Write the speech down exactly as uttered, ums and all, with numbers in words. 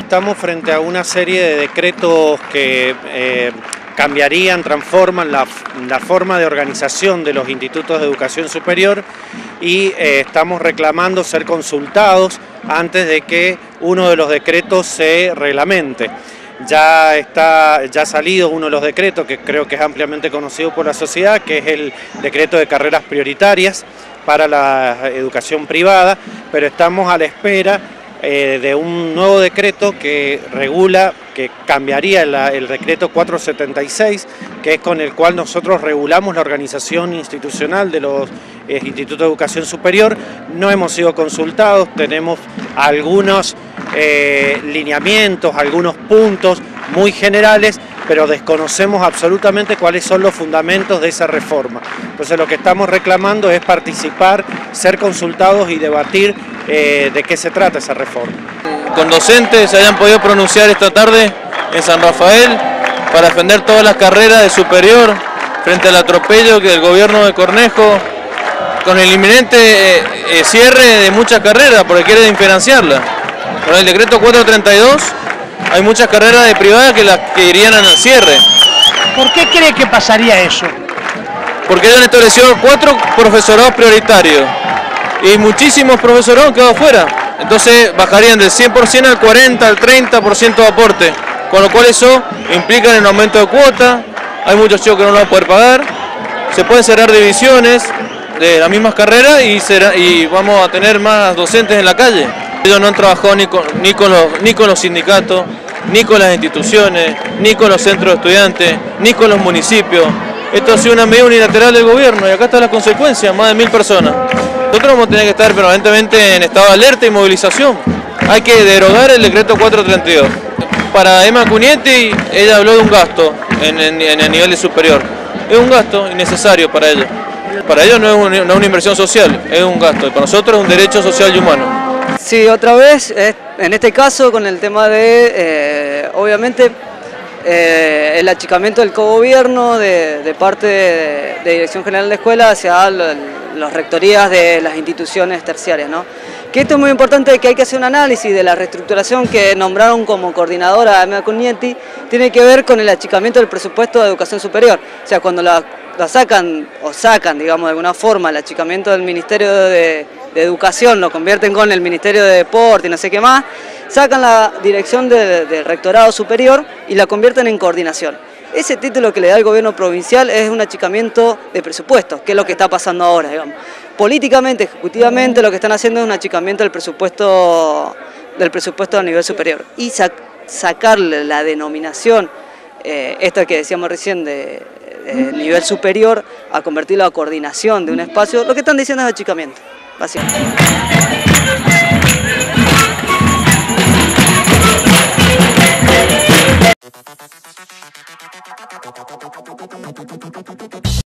estamos frente a una serie de decretos que eh, cambiarían, transforman la, la forma de organización de los institutos de educación superior y eh, estamos reclamando ser consultados antes de que uno de los decretos se reglamente. Ya está, ya ha salido uno de los decretos que creo que es ampliamente conocido por la sociedad, que es el decreto de carreras prioritarias para la educación privada, pero estamos a la espera eh, de un nuevo decreto que regula, que cambiaría la, el decreto cuatrocientos setenta y seis, que es con el cual nosotros regulamos la organización institucional de los eh, institutos de educación superior. No hemos sido consultados, tenemos algunos eh, lineamientos, algunos puntos muy generales, pero desconocemos absolutamente cuáles son los fundamentos de esa reforma. Entonces lo que estamos reclamando es participar, ser consultados y debatir eh, de qué se trata esa reforma. Con docentes se hayan podido pronunciar esta tarde en San Rafael para defender todas las carreras de superior frente al atropello que el gobierno de Cornejo, con el inminente eh, eh, cierre de muchas carreras porque quiere diferenciarlas. Con el decreto cuatrocientos treinta y dos hay muchas carreras de privadas que las que irían al cierre. ¿Por qué cree que pasaría eso? Porque ellos han establecido cuatro profesorados prioritarios y muchísimos profesorados han quedado fuera. Entonces bajarían del cien por ciento al cuarenta, al treinta por ciento de aporte, con lo cual eso implica un aumento de cuota, hay muchos chicos que no lo van a poder pagar, se pueden cerrar divisiones de las mismas carreras y, será, y vamos a tener más docentes en la calle. Ellos no han trabajado ni con, ni, con los, ni con los sindicatos, ni con las instituciones, ni con los centros de estudiantes, ni con los municipios. Esto ha sido una medida unilateral del gobierno y acá están las consecuencias, más de mil personas. Nosotros vamos a tener que estar permanentemente en estado de alerta y movilización. Hay que derogar el decreto cuatrocientos treinta y dos. Para Emma Cunietti, ella habló de un gasto en, en, en el nivel de superior. Es un gasto innecesario para ella. Para ellos no es, un, no es una inversión social, es un gasto. Para nosotros es un derecho social y humano. Sí, otra vez, en este caso con el tema de, eh, obviamente, eh, el achicamiento del cogobierno de, de parte de, de Dirección General de Escuela hacia las rectorías de las instituciones terciarias, ¿no? Que esto es muy importante, que hay que hacer un análisis de la reestructuración que nombraron como coordinadora a Emma Cunietti, tiene que ver con el achicamiento del presupuesto de educación superior. O sea, cuando la, la sacan, o sacan, digamos, de alguna forma, el achicamiento del Ministerio de, de Educación, lo convierten con el Ministerio de Deporte y no sé qué más, sacan la dirección del de rectorado superior y la convierten en coordinación. Ese título que le da el gobierno provincial es un achicamiento de presupuestos, que es lo que está pasando ahora, digamos. Políticamente, ejecutivamente, lo que están haciendo es un achicamiento del presupuesto, del presupuesto a nivel superior. Y sac sacarle la denominación, eh, esta que decíamos recién, de, de nivel superior, a convertirlo a coordinación de un espacio, lo que están diciendo es achicamiento, básicamente.